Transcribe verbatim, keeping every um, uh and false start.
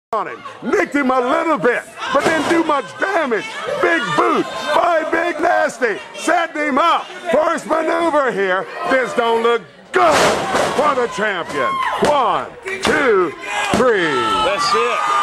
on him, nicked him a little bit, but didn't do much damage. Big boot by Big Nasty, setting him up. First maneuver here. This don't look good for the champion. One, two, three. That's it.